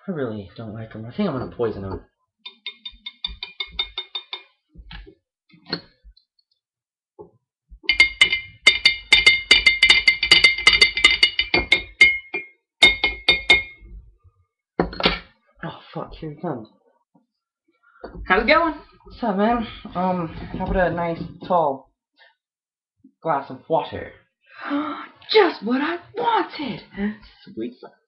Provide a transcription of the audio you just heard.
I really don't like them. I think I'm gonna poison them. Oh fuck, here he comes. How's it going? What's up, man? How about a nice tall glass of water? Just what I wanted. Sweet.